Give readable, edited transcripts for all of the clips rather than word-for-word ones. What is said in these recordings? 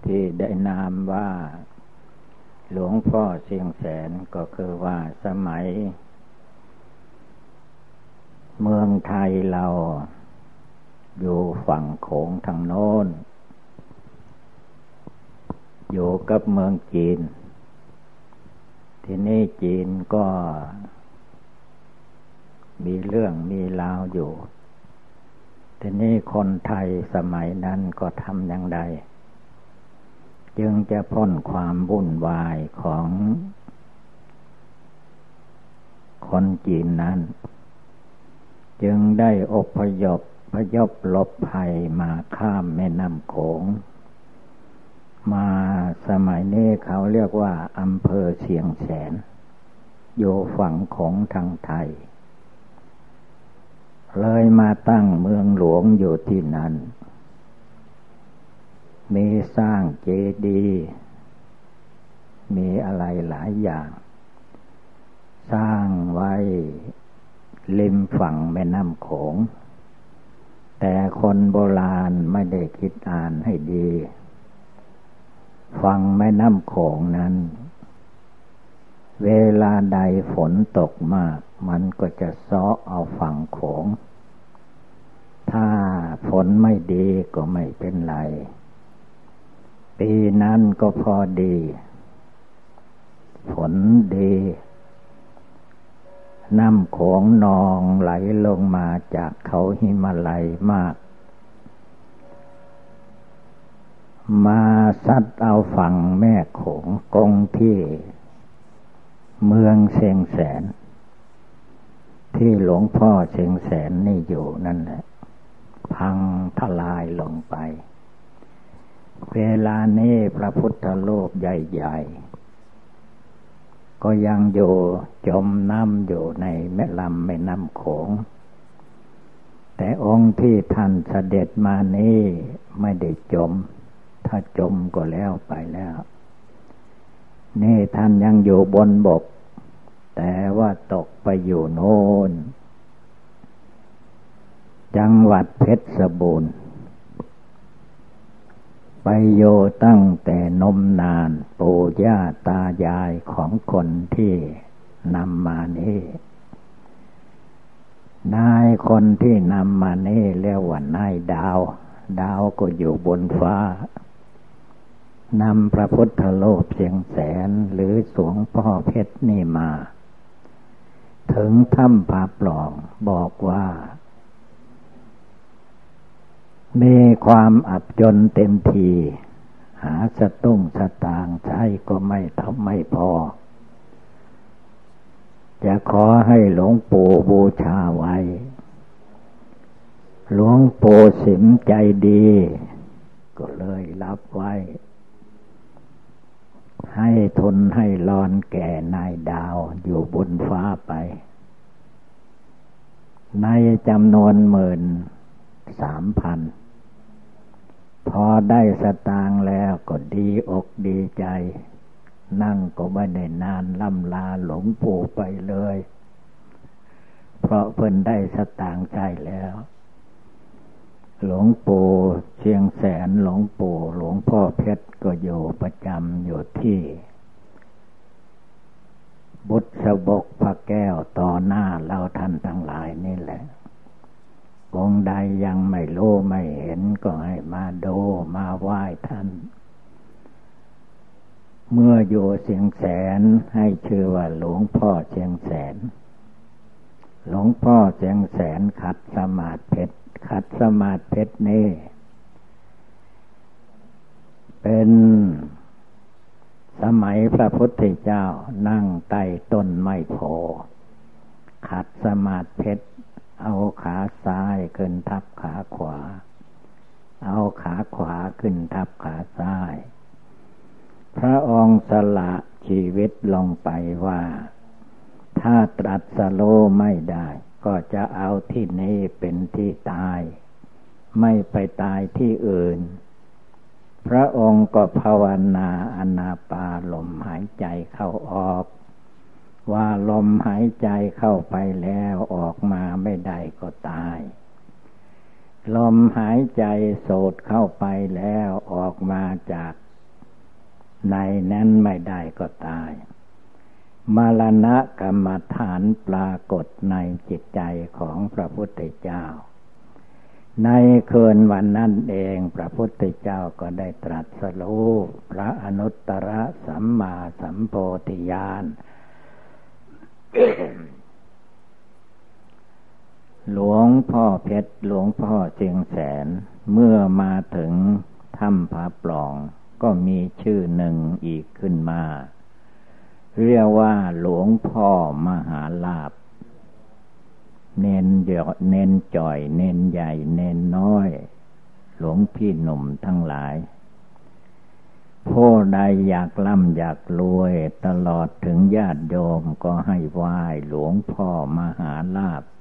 ที่ได้นามว่าหลวงพ่อเชียงแสนก็คือว่าสมัยเมืองไทยเราอยู่ฝั่งโขงทางโน้นอยู่กับเมืองจีนที่นี่จีนก็มีเรื่องมีราวอยู่ทีนี้คนไทยสมัยนั้นก็ทำอย่างไรจึงจะพ้นความวุ่นวายของคนจีนนั้นจึงได้อพยพหลบภัยมาข้ามแม่น้ำโขงมาสมัยนี้เขาเรียกว่าอำเภอเชียงแสนอยู่ฝั่งของทางไทยเลยมาตั้งเมืองหลวงอยู่ที่นั้นมีสร้างเจดีย์มีอะไรหลายอย่างสร้างไว้ริมฝั่งแม่น้ำโขงแต่คนโบราณไม่ได้คิดอ่านให้ดีฝั่งแม่น้ำโขงนั้นเวลาใดฝนตกมากมันก็จะซ้อเอาฝั่งโขงถ้าฝนไม่ดีก็ไม่เป็นไรปีนั้นก็พอดีฝนดีน้ำโขงนองไหลลงมาจากเขาหิมาลัยมากมาซัดเอาฝั่งแม่โขงกงที่เมืองเชียงแสนที่หลวงพ่อเชียงแสนนี่อยู่นั่นแหละพังทลายลงไปเวลานี้พระพุทธรูปใหญ่ๆก็ยังอยู่จมน้ำอยู่ในแม่น้ำโขงแต่องค์ที่ท่านเสด็จมานี้ไม่ได้จมถ้าจมก็แล้วไปแล้วนี่ท่านยังอยู่บนบกแต่ว่าตกไปอยู่โน่นจังหวัดเพชรบูรณ์ไปโยตั้งแต่นมนานปู่ย่าตายายของคนที่นำมานี่นายคนที่นำมานี่เรียกว่านายดาวก็อยู่บนฟ้านำพระพุทธรูปเชียงแสนหรือหลวงพ่อเพชรนี่มาถึงถ้ำผาปล่องบอกว่ามีความอับจนเต็มทีหาสตุ้งสตางค์ใช้ก็ไม่พอจะขอให้หลวงปู่บูชาไว้หลวงปู่สิมใจดีก็เลยรับไว้ให้ทุนให้รอนแก่นายดาวอยู่บนฟ้าไปในจำนวน13,000พอได้สตางค์แล้วก็ดีอกดีใจนั่งก็ไม่ได้นานล่ำลาหลวงปู่ไปเลยเพราะเพิ่นได้สตางค์ใจแล้วหลวงปู่เชียงแสนหลวงพ่อเพชรก็อยู่ประจำอยู่ที่บุษบกพระแก้วต่อหน้าเราท่านทั้งหลายนี่แหละองค์ใดยังไม่รู้ไม่เห็นก็ให้มาดูมาไหว้ท่านเมื่ออยู่เชียงแสนให้ชื่อว่าหลวงพ่อเชียงแสนหลวงพ่อเชียงแสนขัดสมาธิเพชรนี่เป็นสมัยพระพุทธเจ้านั่งใต้ต้นไม้โพขัดสมาธิเพชรเอาขาซ้ายขึ้นทับขาขวาเอาขาขวาขึ้นทับขาซ้ายพระองค์สละชีวิตลงไปว่าถ้าตรัสรู้ไม่ได้ก็จะเอาที่นี้เป็นที่ตายไม่ไปตายที่อื่นพระองค์ก็ภาวนาอานาปานลมหายใจเข้าออกว่าลมหายใจเข้าไปแล้วออกมาไม่ได้ก็ตายลมหายใจสูดเข้าไปแล้วออกมาจากในนั้นไม่ได้ก็ตายมรณะกรรมฐานปรากฏในจิตใจของพระพุทธเจ้าในคืนวันนั้นเองพระพุทธเจ้าก็ได้ตรัสรู้พระอนุตตรสัมมาสัมโพธิญาณ หลวงพ่อเพชรหลวงพ่อเชียงแสนเมื่อมาถึงถ้ำผาปล่องก็มีชื่อหนึ่งอีกขึ้นมาเรียกว่าหลวงพ่อมหาลาภเน้นจ่อยเน้นใหญ่เน้นน้อยหลวงพี่หนุ่มทั้งหลายผู้ใดอยากร่ำอยากรวยตลอดถึงญาติโยมก็ให้ไหว้หลวงพ่อมหาลาภ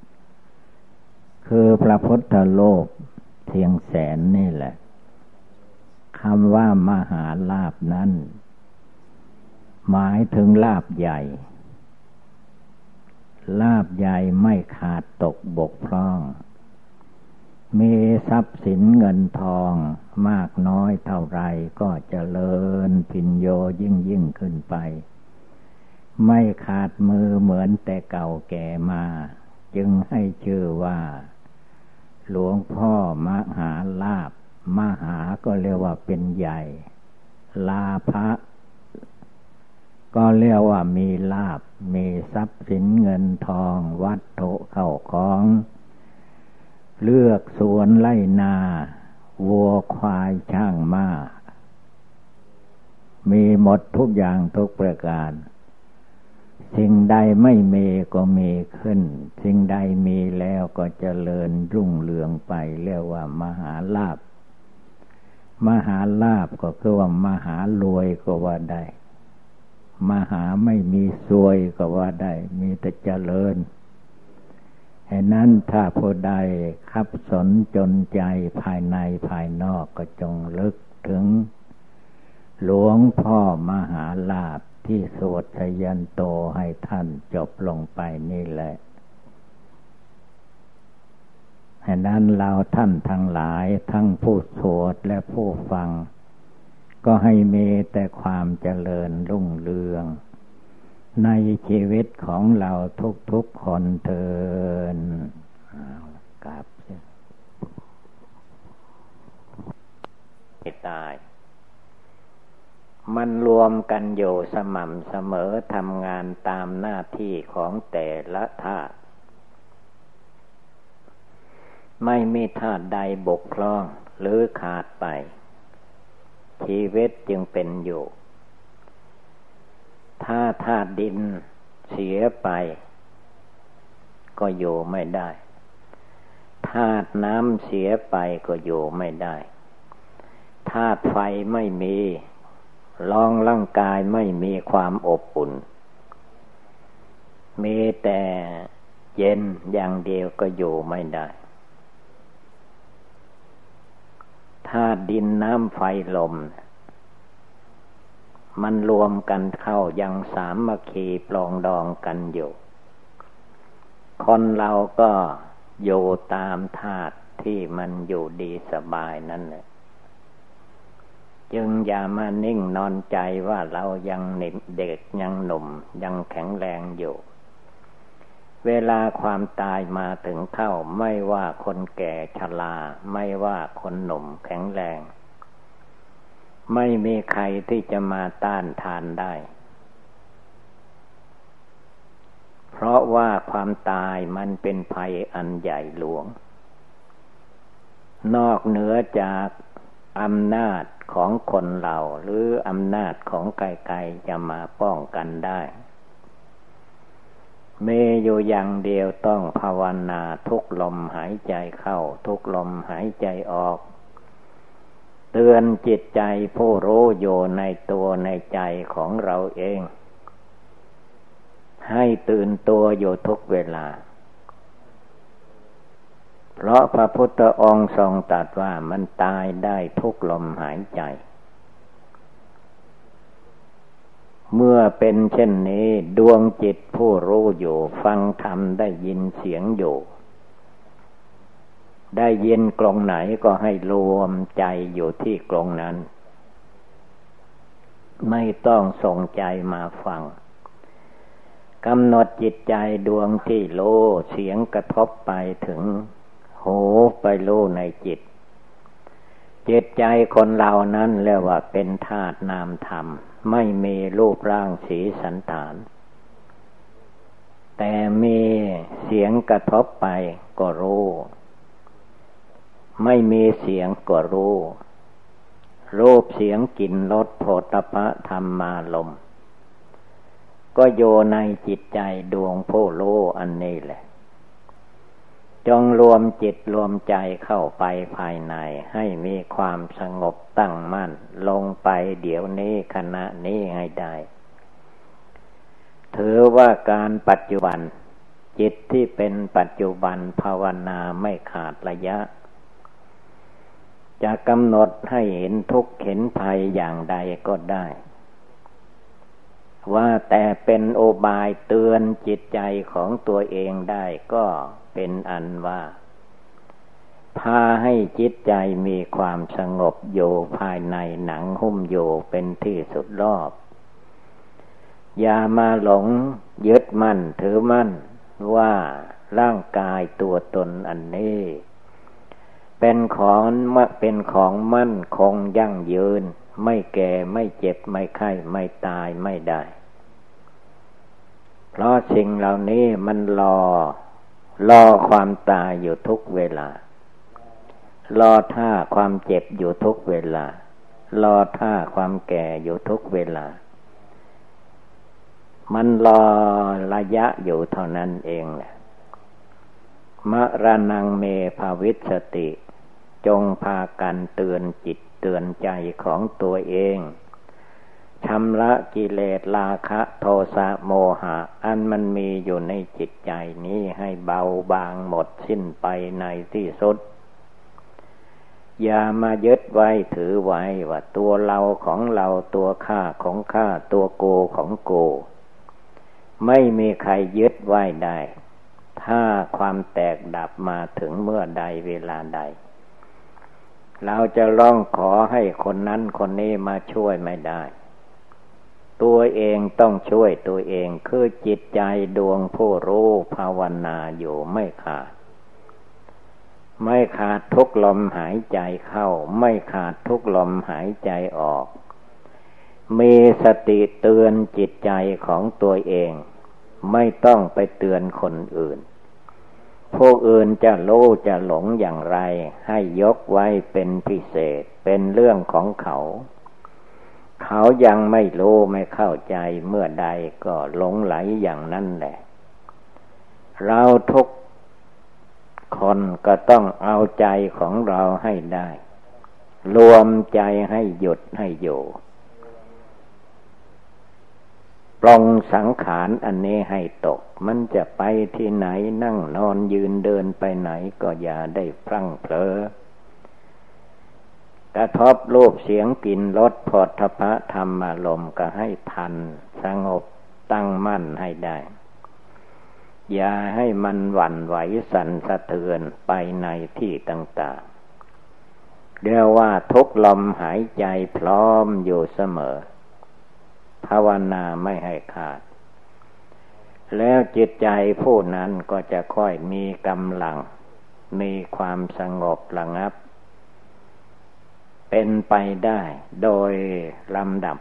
คือพระพุทธรูปเชียงแสนนี่แหละคำว่ามหาลาภนั้นหมายถึงลาภใหญ่ลาภใหญ่ไม่ขาดตกบกพร่องมีทรัพย์สินเงินทองมากน้อยเท่าไรก็เจริญพิญโยยิ่งขึ้นไปไม่ขาดมือเหมือนแต่เก่าแก่มาจึงให้ชื่อว่าหลวงพ่อมหาลาภมหาก็เรียกว่าเป็นใหญ่ลาภะก็เรียกว่ามีลาภมีทรัพย์สินเงินทองวัตถุเข้าของเลือกสวนไร่นาวัวควายช้างม้ามีหมดทุกอย่างทุกประการสิ่งใดไม่มีก็มีขึ้นสิ่งใดมีแล้วก็เจริญรุ่งเรืองไปเรียกว่ามหาลาภมหาลาภก็คือว่ามหารวยก็ว่าได้มหาไม่มีซวยก็ว่าได้มีแต่เจริญฉะนั้นถ้าผู้ใดคับสนจนใจภายในภายนอกก็จงลึกถึงหลวงพ่อมหาลาภที่สวดชยันโตให้ท่านจบลงไปนี่แหละฉะนั้นเราท่านทั้งหลายทั้งผู้สวดและผู้ฟังก็ให้มีแต่ความเจริญรุ่งเรืองในชีวิตของเราทุกๆคนเถิดกราบไม่ตายมันรวมกันอยู่สม่ำเสมอทำงานตามหน้าที่ของแต่ละธาตุไม่มีธาตุใดบกพร่องหรือขาดไปชีวิตจึงเป็นอยู่ถ้าธาตุดินเสียไปก็อยู่ไม่ได้ธาตุน้ำเสียไปก็อยู่ไม่ได้ธาตุไฟไม่มีร่างกายไม่มีความอบอุ่นมีแต่เย็นอย่างเดียวก็อยู่ไม่ได้ธาตุดินน้ำไฟลมมันรวมกันเข้ายังสามัคคีปรองดองกันอยู่คนเราก็อยู่ตามธาตุที่มันอยู่ดีสบายนั่นแหละจึงอย่ามานิ่งนอนใจว่าเรายังเด็กยังหนุ่มยังแข็งแรงอยู่เวลาความตายมาถึงเข้าไม่ว่าคนแก่ชราไม่ว่าคนหนุ่มแข็งแรงไม่มีใครที่จะมาต้านทานได้เพราะว่าความตายมันเป็นภัยอันใหญ่หลวงนอกเหนือจากอำนาจของคนเราหรืออำนาจของใครๆจะมาป้องกันได้มีอยู่อย่างเดียวต้องภาวนาทุกลมหายใจเข้าทุกลมหายใจออกเตือนจิตใจผู้รู้อยู่ในตัวในใจของเราเองให้ตื่นตัวอยู่ทุกเวลาเพราะพระพุทธองค์ทรงตรัสว่ามันตายได้ทุกลมหายใจเมื่อเป็นเช่นนี้ดวงจิตผู้รู้อยู่ฟังธรรมได้ยินเสียงอยู่ได้ยินกลงไหนก็ให้รวมใจอยู่ที่กลงนั้นไม่ต้องส่งใจมาฟังกำหนดจิตใจดวงที่โลเสียงกระทบไปถึงหูไปโลในจิตจิตใจคนเรานั้นเรียกว่าเป็นธาตุนามธรรมไม่มีรูปร่างสีสันฐานแต่มีเสียงกระทบไปก็รู้ไม่มีเสียงก็รู้รูปเสียงกลิ่นรสโผฏฐัพพะธรรมารมณ์ก็โยในจิตใจดวงผู้รู้อันนี้แหละจงรวมจิตรวมใจเข้าไปภายในให้มีความสงบตั้งมั่นลงไปเดี๋ยวนี้ขณะนี้ให้ได้ถือว่าการปัจจุบันจิตที่เป็นปัจจุบันภาวนาไม่ขาดระยะจะกำหนดให้เห็นทุกข์เห็นภัยอย่างใดก็ได้ว่าแต่เป็นโอบายเตือนจิตใจของตัวเองได้ก็เป็นอันว่าพาให้จิตใจมีความสงบอยู่ภายในหนังหุ้มอยู่เป็นที่สุดรอบอย่ามาหลงยึดมั่นถือมั่นว่าร่างกายตัวตนอันนี้เป็นของมั่นคงยั่งยืนไม่แก่ไม่เจ็บไม่ไข้ไม่ตายไม่ได้เพราะสิ่งเหล่านี้มันรอความตายอยู่ทุกเวลารอท่าความเจ็บอยู่ทุกเวลารอท่าความแก่อยู่ทุกเวลามันรอระยะอยู่เท่านั้นเองแหละมรณังเมภวิสสติจงพากันเตือนจิตเตือนใจของตัวเองชำระกิเลสราคะโทสะโมหะอันมันมีอยู่ในจิตใจนี้ให้เบาบางหมดสิ้นไปในที่สุดอย่ามายึดไว้ถือไว้ว่าตัวเราของเราตัวข้าของข้าตัวโกของโกไม่มีใครยึดไว้ได้ถ้าความแตกดับมาถึงเมื่อใดเวลาใดเราจะร้องขอให้คนนั้นคนนี้มาช่วยไม่ได้ตัวเองต้องช่วยตัวเองคือจิตใจดวงผู้รู้ภาวนาอยู่ไม่ขาดทุกลมหายใจเข้าไม่ขาดทุกลมหายใจออกมีสติเตือนจิตใจของตัวเองไม่ต้องไปเตือนคนอื่นผู้อื่นจะโลภจะหลงอย่างไรให้ยกไว้เป็นพิเศษเป็นเรื่องของเขายังไม่รู้ไม่เข้าใจเมื่อใดก็หลงไหลอย่างนั้นแหละเราทุกคนก็ต้องเอาใจของเราให้ได้รวมใจให้หยุดให้อยู่ปลงสังขารอันนี้ให้ตกมันจะไปที่ไหนนั่งนอนยืนเดินไปไหนก็อย่าได้พลั้งเผลอกระทบรูปเสียงกลิ่นรสโผฏฐัพพะธรรมารมณ์ก็ให้ทันสงบตั้งมั่นให้ได้อย่าให้มันหวั่นไหวสั่นสะเทือนไปในที่ต่างๆเรียกว่าทุกลมหายใจพร้อมอยู่เสมอภาวนาไม่ให้ขาดแล้วจิตใจผู้นั้นก็จะค่อยมีกำลังมีความสงบระงับเป็นไปได้โดยลำดับ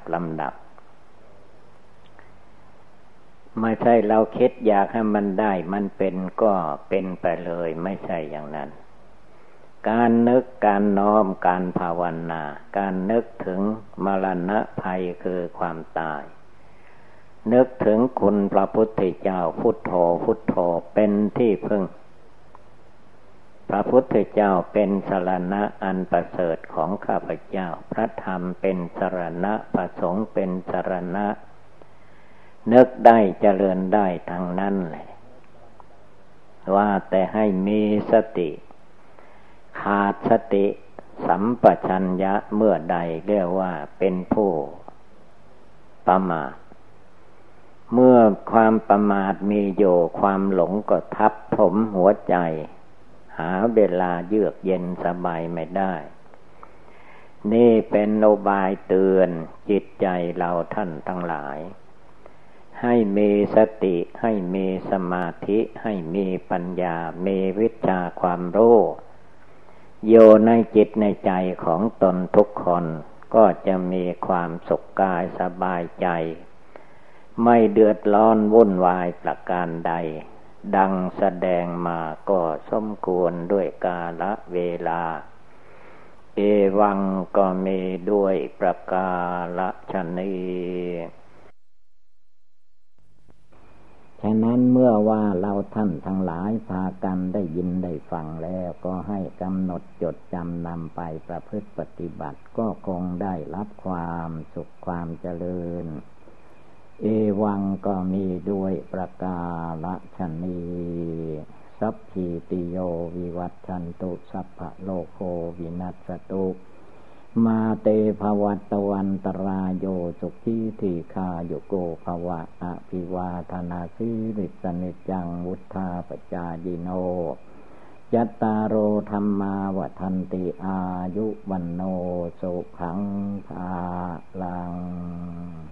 ไม่ใช่เราคิดอยากให้มันได้มันเป็นก็เป็นไปเลยไม่ใช่อย่างนั้นการนึกการน้อมการภาวนาการนึกถึงมรณะภัยคือความตายนึกถึงคุณพระพุทธเจ้าพุทโธพุทโธเป็นที่พึ่งพระพุทธเจ้าเป็นสรณะอันประเสริฐของข้าพเจ้าพระธรรมเป็นสรณะพระสงฆ์เป็นสรณะนึกได้เจริญได้ทั้งนั้นแหละว่าแต่ให้มีสติขาดสติสัมปชัญญะเมื่อใดเรียกว่าเป็นผู้ประมาทเมื่อความประมาทมีอยู่ความหลงก็ทับถมหัวใจหาเวลาเยือกเย็นสบายไม่ได้นี่เป็นโอบายเตือนจิตใจเราท่านทั้งหลายให้มีสติให้มีสมาธิให้มีปัญญามีวิชาความรู้อยู่ในจิตในใจของตนทุกคนก็จะมีความสุขกายสบายใจไม่เดือดร้อนวุ่นวายประการใดดังแสดงมาก็สมควรด้วยกาลเวลาเอวังก็มีด้วยประกาศนีฉะนั้นเมื่อว่าเราท่านทั้งหลายพากันได้ยินได้ฟังแล้วก็ให้กำหนดจดจำนำไปประพฤติปฏิบัติก็คงได้รับความสุขความเจริญเอวังก็มีด้วยประกาศนีสัพพิติโยวิวัตชันตุสัพพะโลกโควินัสสตุมาเตภวัตวันตรายโยสุขีทีฆาโยโกภวะอภิวาทนาสิริสนิจจังวุธาปจายิโนยัตตารโอธรรมาวทันติอายุวันโนสุขังภาลัง